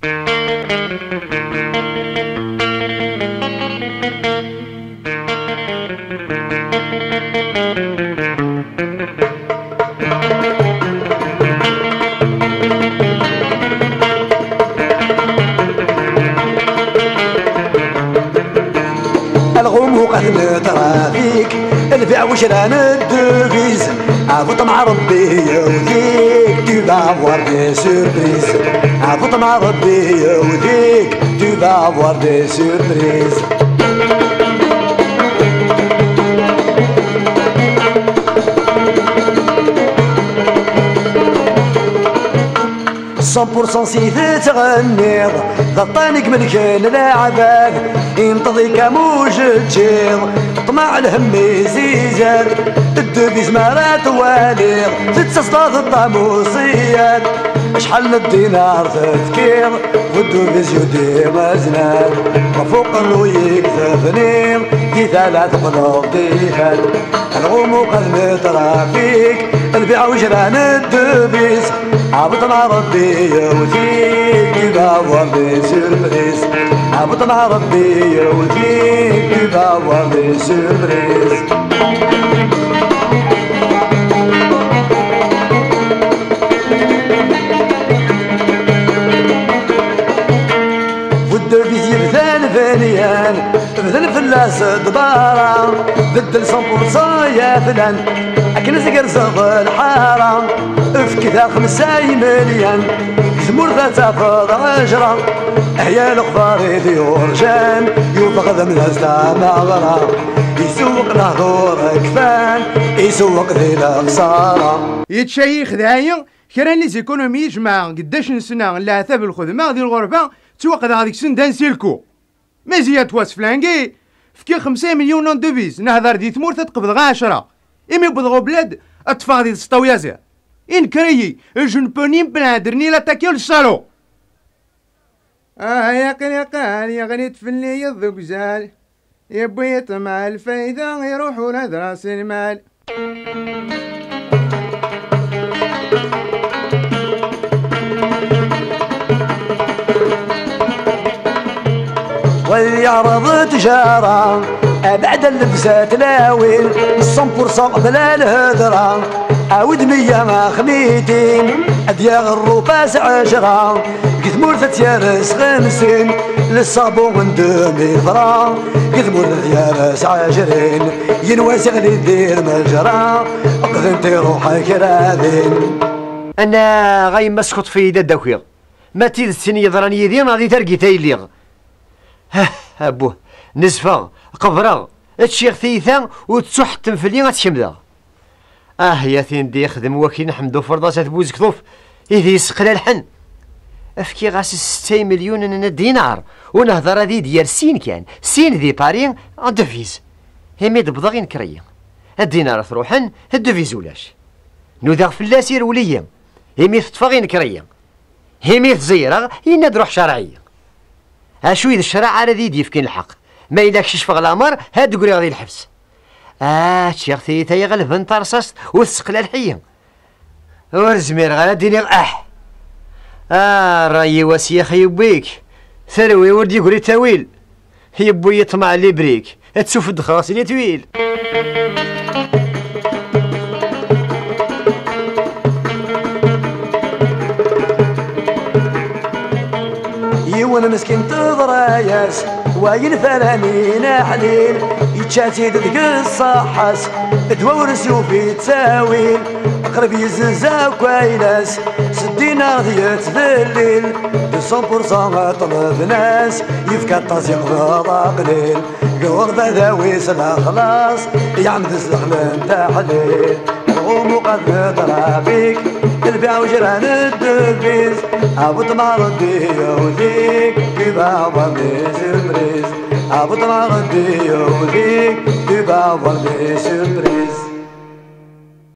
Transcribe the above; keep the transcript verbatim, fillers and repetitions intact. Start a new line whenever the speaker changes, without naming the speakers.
الغمو قد نطرى فيك البيع وشران الدوفيز عفوت مع ربي يوديك tu vas avoir des surprises عفوت مع ربي يوديك tu vas avoir des surprises مية بالمية سيدي تغنيض ضطانك من كان العباد ينتظيك موج تجيض طمع الهم يزيزاد الدبيز مرات واليض تتصداد الطاموسيات شحال من الدينار تذكير والدبيز يدي مزناد وفوق الرويك تفنير دي ثلاث قلوب ديفال الغمو قد مترى فيك البيع وجران الدبيز عبط مع ربي يوديك tu vas avoir des surprises عبط مع ربي يوديك tu vas avoir des surprises والدبيز يبذل فنيان بذل فلاس دبارة بدل مية بالمية يا فلان أكنس قرصغ الحارة افكذا خمسة مليون زمور ثلاثة فض عشرة هيا الأخبار ديور جان يوفق من هزة مغرى يسوق نهضور كفان يسوق ذي الخسارة
يتشيخ دايا كران لي زيكونومي جماعة قداش نسنا العتاب الخدمة ديال الغربة توقد هذيك سن دان سيلكو مزيا تواس فلانكي فكي خمسة مليون نون دوفيز نهضر دي ثمور تتقبض غا عشرة إمي بضغو بلاد أتفاق دي تسطويازي إن كريي جو نبوني بنادرني لا تاكيو للصالو آه يا قن يا قان يا غني تفلي يضق زال يا بويت مع الفايدة يروحوا لدراس المال
واليعرض تجارة بعد اللبسات لاوين مية بالمية قبل الهدرة عاود مية ما خميتين أدياغ الروباس عشرة قثمور ثتيارس خمسين للصابون دومي فرا قثمور ثتيارس عشرين ينواسي غلي دير مجرى قذنتي روحك راذين
أنا غاي مسكت في يد الدوكيغ ما تيد السنية ضراني يدين غادي ترقي تايليغ ها أبوه نزفة قبرة تشيخ ثيثا وتسوح التنفلي غتشمدا اه يا ثين يخدم وكي نحمدو فرضاسة بوز كثوف إذا يسقل الحن افكي غاس ستة مليون دينار ونهضر هذي ديال سين كان سين ذي بارين دوفيز هميد بضغين كريا الدينار تروحن الدوفيز ولاش نوذاغ فلاسير وليا هميد تفاغين كريا هميد زيرا يناد روح شرعية اشو إذا الشرع على ذي ديفكين الحق ما إذاكش شفغ الأمر هاد قولي غادي الحبس آه شيخ ثيتا يغلب انت رصاص وتسقل الحية ورزمير غالا ديني اه اه رايي واسيخ يبيك ثروي ولدي يقولي تاويل يبوي يطمع لي بريك تشوف الدخراس اللي تويل
يوانا مسكين تضراياس واين فرانينا حليل يتشاتي دق الصحاس دوا في تساويل قرب يزنزا كويلاس سدينا ضيات ذليل مية بالمية طلب ناس يفكا التزيق بضا قليل قرب ذاويس خلاص يعمد الزغلان تحليل الغمو قد نطرى فيك البيع وجران الدبيز عبط مع ربي يوديك tu vas avoir des surprises عبط مع ربي يوديك tu vas avoir des surprises